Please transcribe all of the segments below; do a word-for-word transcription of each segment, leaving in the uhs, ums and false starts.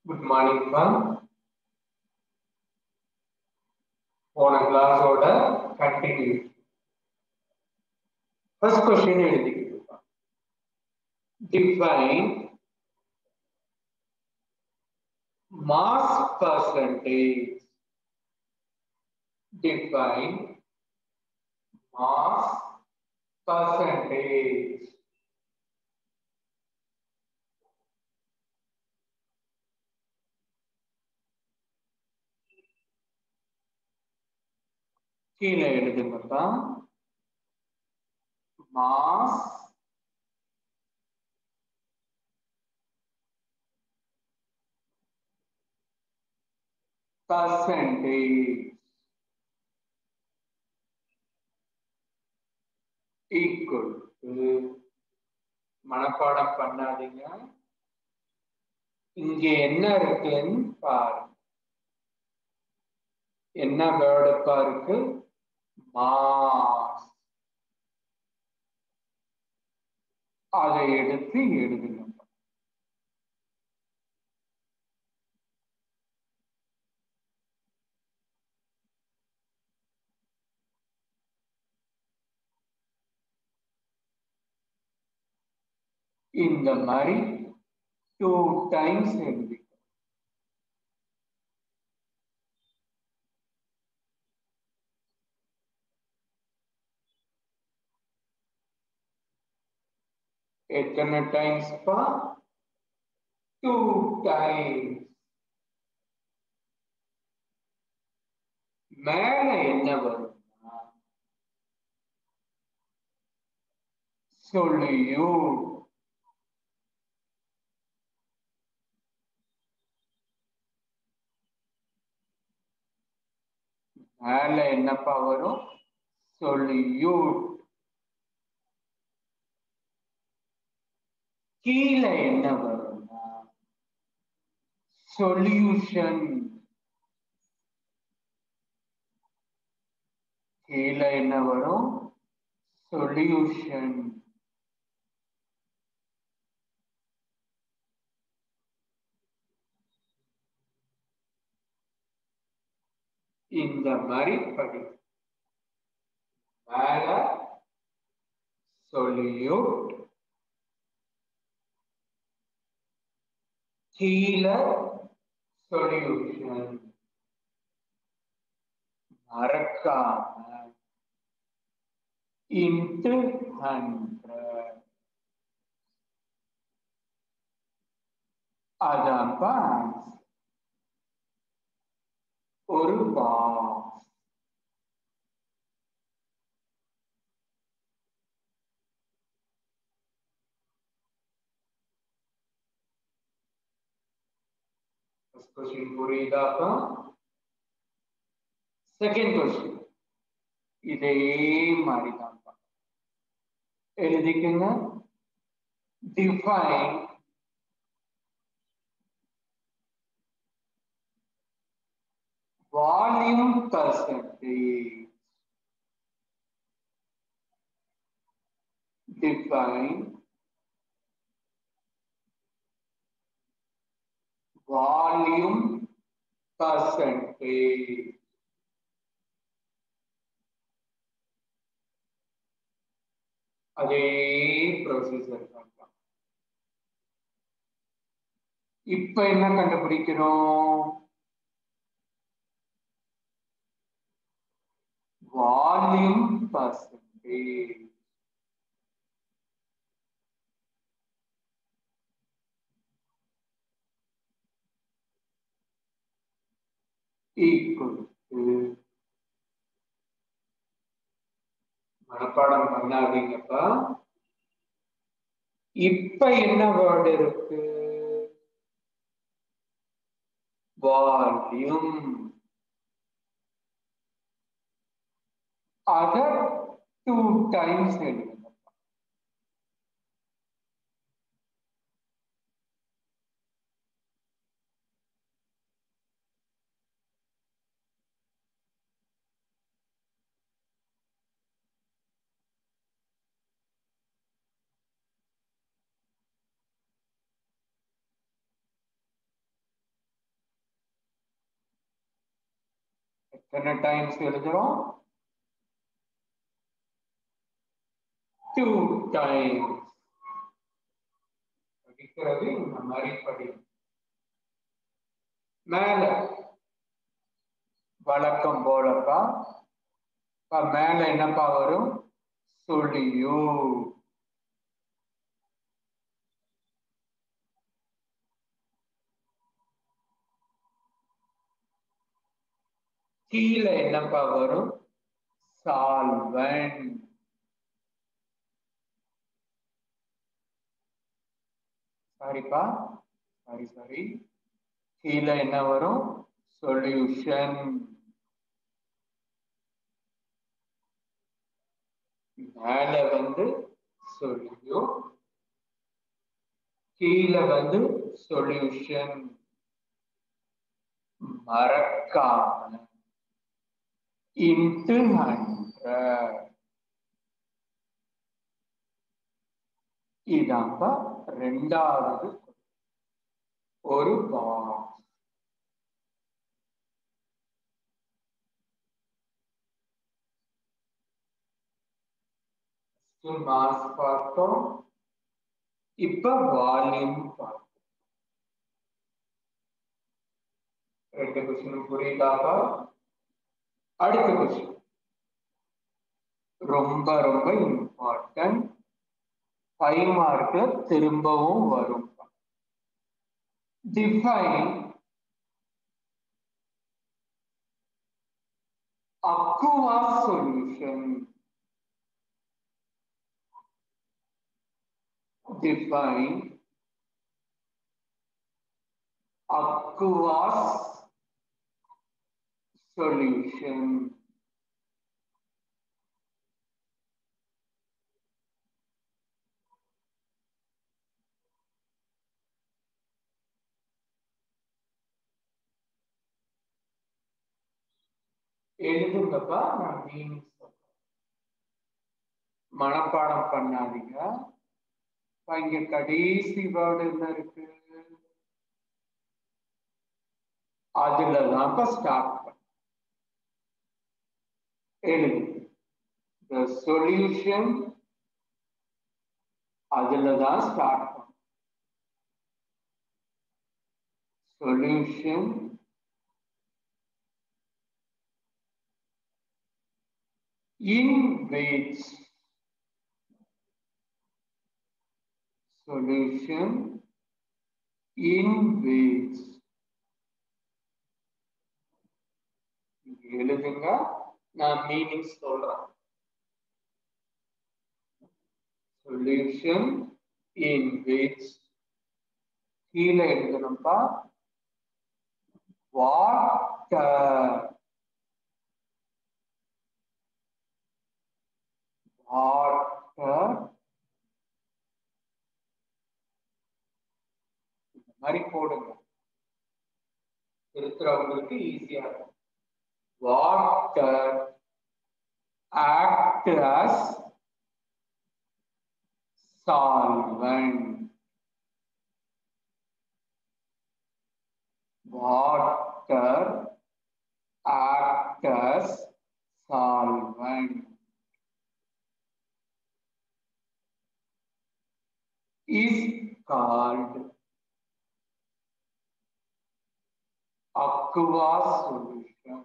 Good morning, fam. போன கிளாஸோட continue. First question எழுதிக்கிட்டு define mass percentage. Define mass percentage. கீழே எழுதுங்கப்பா. மாஸ் percentage equal to மனப்பாடம் பண்ணாதீங்க. இங்க என்ன இருக்குன்னு பாருங்க. என்ன வேர்டுப்பா இருக்கு? மாஸ். அதை எடுத்து எழுதுங்க. இந்த மாதிரி டூ டைம்ஸ் எழுதி எத்தனை டைம்ஸ் பா? Two times. மேல என்ன வரும்னா சொல்யூட். மேல என்னப்பா வரும்? சொல்யூட். கீழே என்ன வரும்னா சொல்யூஷன். கீழே என்ன வரும்? சொல்யூஷன். இந்த மாதிரி படி. மேல சொல்யூட், கீழே சொல்யூஷன். மறக்காம இன்டு ஹண்ட்ரட். அதான்ப்பா ஒரு பாக்ஸ். கொஸ்டின் புரியுதாப்பா? செகண்ட் கொஸ்டின் இதே மாதிரி தான்ப்பா எழுதிக்கங்க. Define volume percentage. Define volume percentage. அதே ப்ரொசீஜர் தான். இப்ப என்ன கண்டுபிடிக்கிறோம்? Volume percentage. equal to மனப்பாடம் பண்ணாதீங்கப்பா. இப்ப என்ன வேர்டு இருக்கு? வால்யூம். அத டூ டைம்ஸ் எழுதுங்க. எத்தனை டைம்ஸ் எழுதுறோம்? Two times. படிக்கிறது இந்த மாதிரி படி. மேல வழக்கம் போலப்பா மேல என்னப்பா வரும்? சுழியு. கீழே என்னப்பா வரும்? சால்வன். சாரிப்பா சாரி சாரி கீழே என்ன வரும்? சொல்யூஷன். மேல வந்து சொல்யூ, கீழே வந்து சொல்யூஷன். மறக்காம இன்டு ஹண்ட்ரட். இதாப்பா ரெண்டாவது ஒரு பாக்ஸ். மாஸ் பார்த்தோம். இப்ப வால்யூம் பார்த்தோம். ரெண்டு கொஸ்டின் புரியுதாப்பா? அடுத்த கொஸ்டின் ரொம்ப ரொம்ப இம்பார்ட்டன்ட். ஃபைவ் மார்க்ல திரும்பவும் வரும். Define aqueous solution. Define aqueous solution. எழுதுங்கப்பா, நான் மீனிங் சொல்றேன். மனப்பாடம் பண்ணாதீங்க. இங்க கடைசி வேர்டு என்ன இருக்கு? அதுலதான் ஸ்டார்ட் பண்ண எழுது. The solution அதுலதான் ஸ்டார்ட் பண்ண. Solution in which solution in which எழுதுங்க, நான் மீனிங் சொல்றேன். Solution in which கீழே எழுதணும்ப்பா. water water இந்த மாதிரி போடுங்க, இருக்கிறவங்களுக்கு ஈஸியா இருக்கும். water act as solvent. Water act as solvent. Is called aqueous solution.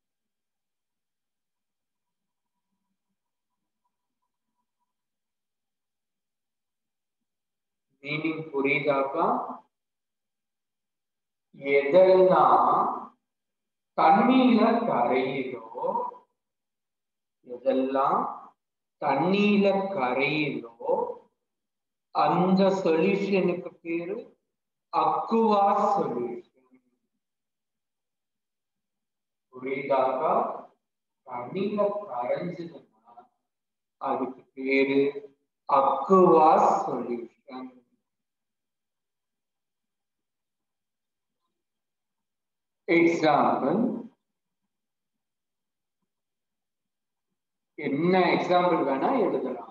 Meaning புரியுதாப்பா? எதெல்லாம் தண்ணீர கரையுதோ எதெல்லாம் தண்ணீர கரையுதோ அந்த சொல்யூஷனுக்கு பேரு அக்வாஸ் சொல்யூஷன். புரியுதாக்கா? தண்ணீர கரைஞ்சதுன்னா அதுக்கு பேரு அக்வாஸ் சொல்யூஷன். எக்ஸாம்பிள் என்ன எக்ஸாம்பிள் வேணா எழுதலாம்.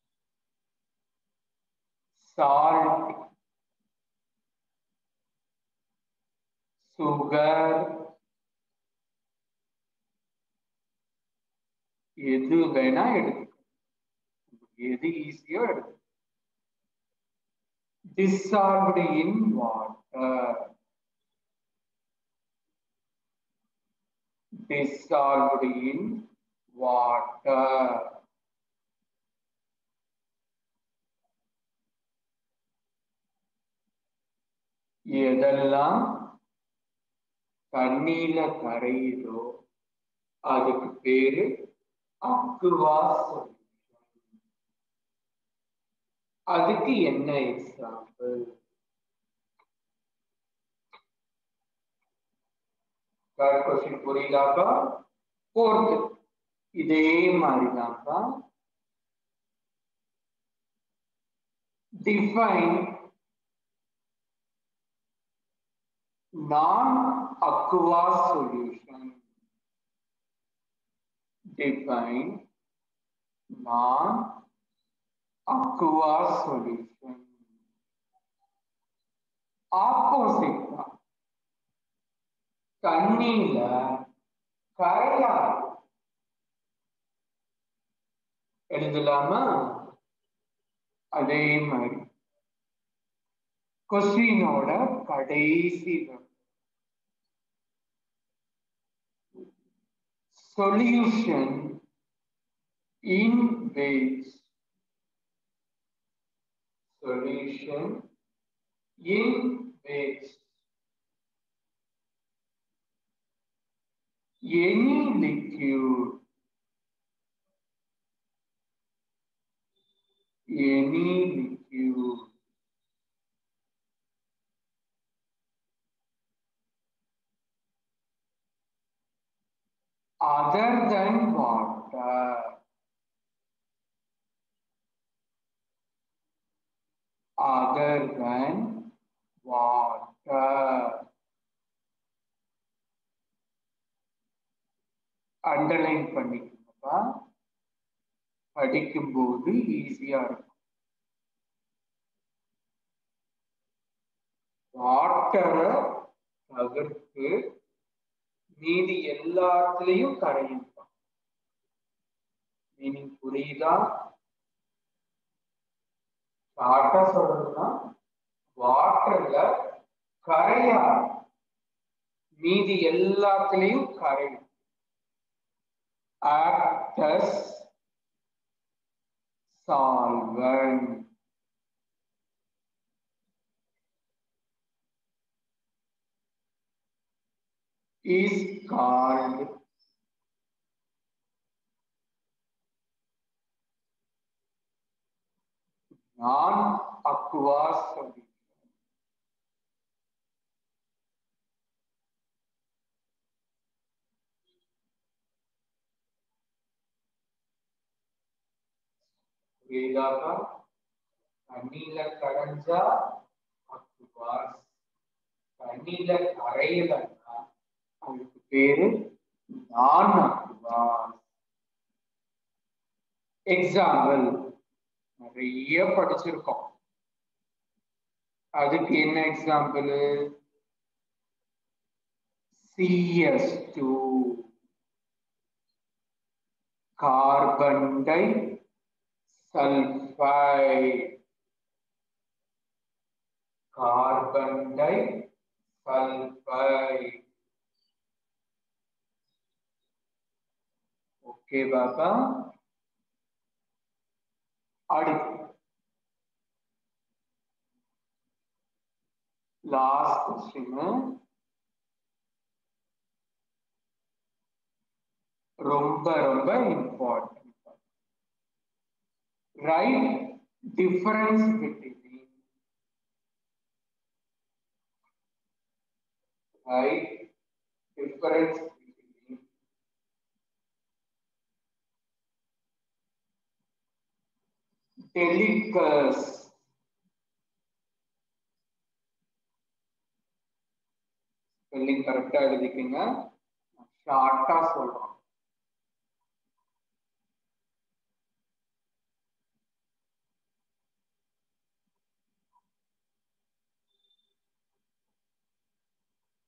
சால்ட், சுகர், எது வேணா எடுத்துக்க, எது ஈஸியோ எடுத்து. dissolved in water, dissolved in water. எதெல்லாம் தண்ணீர்ல கரையுதோ அதுக்கு பேரு aqueous solution. அதுக்கு என்ன எக்ஸாம்பிள்? கொஸ்டின் புரியுதாக்கா? ஃபோர்த் இதே மாதிரிதான்க்கா. Define non-aqueous solution. Define non-aqueous solution. Opposite தான். தண்ணீர்ல கரையாது. எழுதலாமா? அதே மாதிரி கொஸ்டினோட கடைசி solution in which solution in which any liquid any liquid other than water other than water underline பண்ணிக்கோங்கப்பா, படிக்கும்போது ஈஸியா இருக்கும். வாட்டரை தவிர்த்து மீதி எல்லாத்துலயும் கரையும். மீனிங் புரியுதா? ஷார்ட்டா சொல்றதுன்னா வாட்டர்ல கரையா, மீதி எல்லாத்துலயும் கரையும். act as solvent. Is called non-aqueous solution. புரியுதாக்கா? தண்ணியில கரைஞ்சா aqueous, தண்ணியில கரையலன்னா அதுக்கு பேரு நான் aqueous. எக்ஸாம்பிள் நிறைய படிச்சிருக்கோம். அதுக்கு என்ன example? C S two, carbon disulphide, carbon disulphide. Okay பாப்பா. அடுத்து லாஸ்ட் கொஸ்டின் ரொம்ப ரொம்ப important. Write difference between write difference between deliquescent spelling கரெக்டா எழுதிக்கங்க, ஷார்ட்டா சொல்றோம்.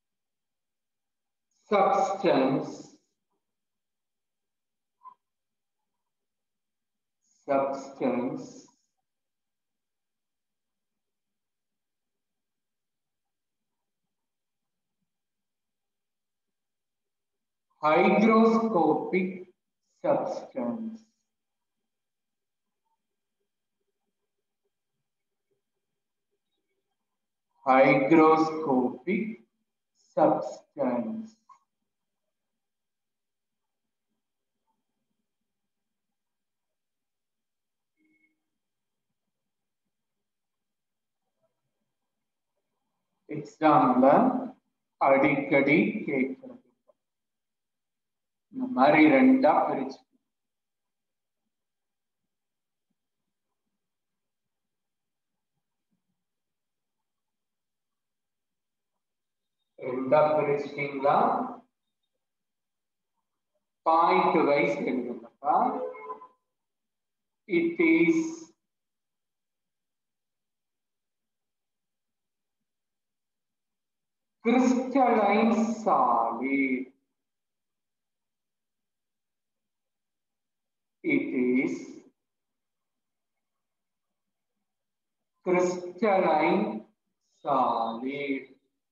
substance substance hygroscopic substance hygroscopic substance எக்ஸாம்ல அடிக்கடி கேட்கிறது. இந்த மாதிரி ரெண்டா பிரிச்சு ரெண்டா பிரிச்சிட்டீங்களா? பாயிண்ட் வைஸ் எழுதுங்கப்பா. It is crystalline solid. It is crystalline solid.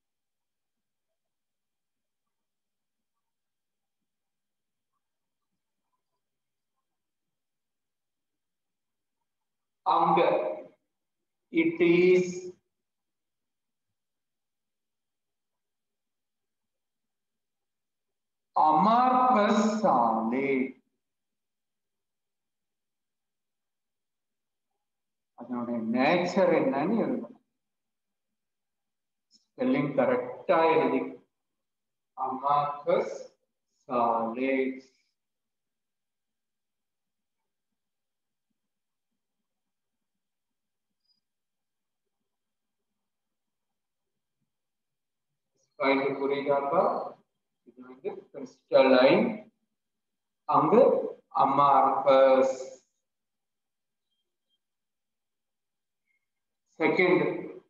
அங்க it is amorphous solid. அதனுடைய நேச்சர் என்னன்னு எழுதணும். ஸ்பெல்லிங் கரெக்டா எழுதி amorphous solid. பாயிண்ட் புரியுதாப்பா? இது வந்து crystalline, அங்கு amorphous. Second,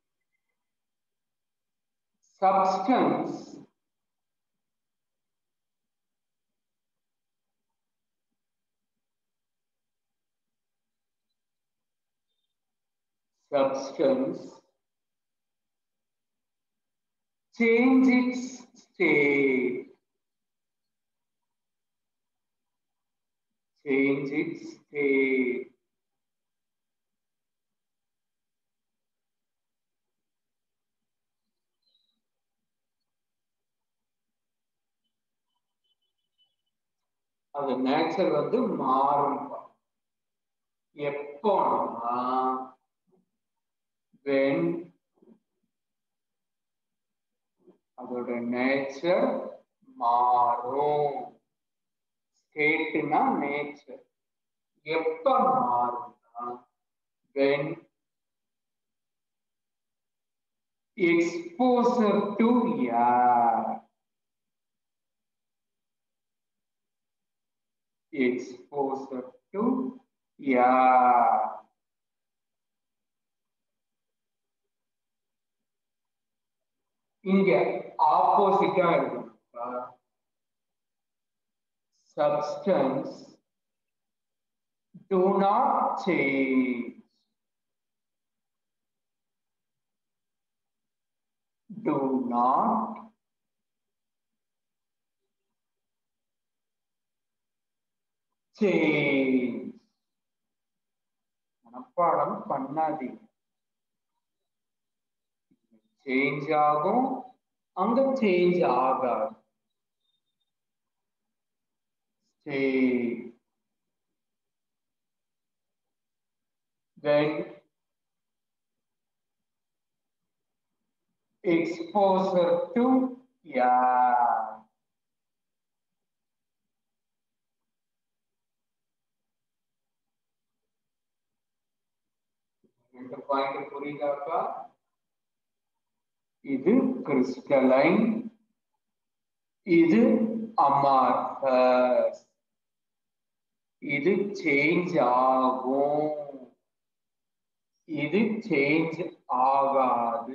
substance substance change its state, change its state. அது நேச்சர் வந்து மாறும். எப்போனா when அதோட நேச்சர் மாறும். ஸ்டேட்னா நேச்சர். எப்ப மாறும்னா when exposure to air, exposure to air. இங்க ஆப்போசிட்டா இருக்கும். Substance do not change, do not change. மனப்பாடம் பண்ணாதீங்க. சேஞ்ச் ஆகும், அங்க சேஞ்ச் ஆகாது. when exposure to air, இந்த பாயிண்ட் புரியுதாப்பா? இது கிறிஸ்டலைன், இது அமார்பஸ். இது சேஞ்ச் ஆகும், இது சேஞ்ச் ஆகாது.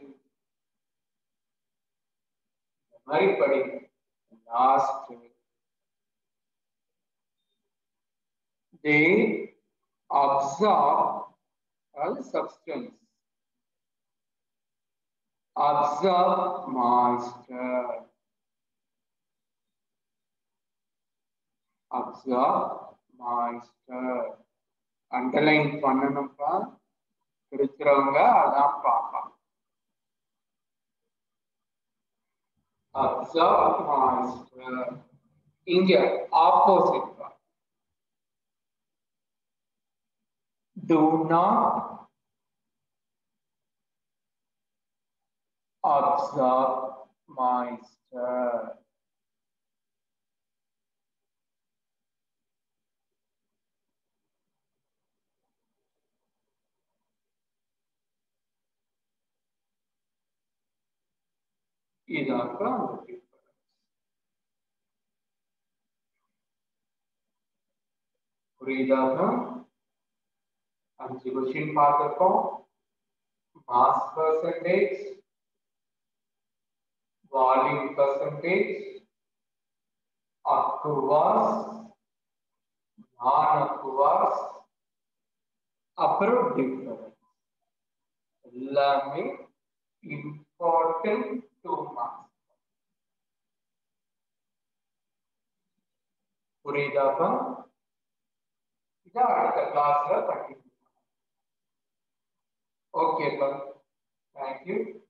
மாதிரி படிங்க. Last they Absorb a substance. Absorb moisture. Absorb moisture. Underline பண்ணனும்ப்பா. இருக்கிறவங்க அதான் பார்ப்பாங்க. Absorb moisture. இங்க opposite. Do not absorb moisture. இதாக்கா அந்த டிஃபரன்ஸ். புரியுதாக்கா? அஞ்சு கொஸ்டின் பார்த்திருக்கோம். Mass percentage, volume percentage, aqueous, non aqueous, அப்புறம் டிஃபரன்ஸ். எல்லாமே இம்பார்ட்டன்ட் டூ மார்க்ஸ். புரியுதாப்பா? இதை அடுத்த கிளாஸ்ல கண்டிப்பா. ஓகேப்பா, தேங்க்யூ.